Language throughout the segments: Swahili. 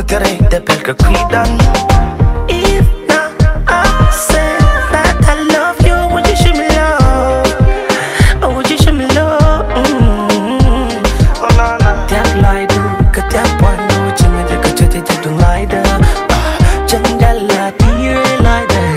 terei de perché cuidan. If now I say that I love you, would you show me love? Or would you show me love? Oh no no. Tiap lai du, ke tiap wan du, cuma je ke cete je du lai da. Jendela tiye lai da.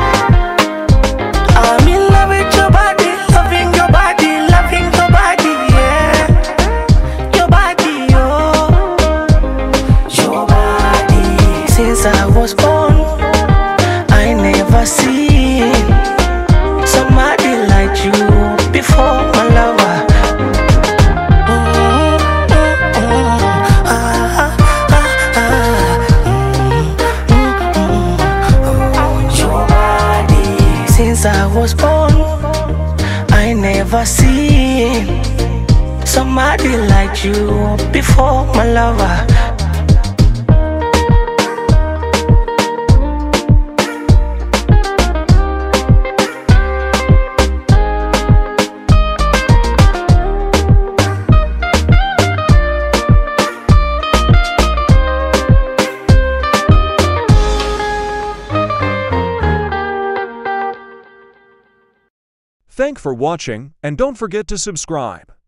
I'm in love with your body, loving your body, loving your body, yeah. Your body, oh. Your body. Since I was born, I never seen somebody like you before, my lover. Your body. Since I was born, I never seen somebody like you before, my lover. Thanks for watching, and don't forget to subscribe.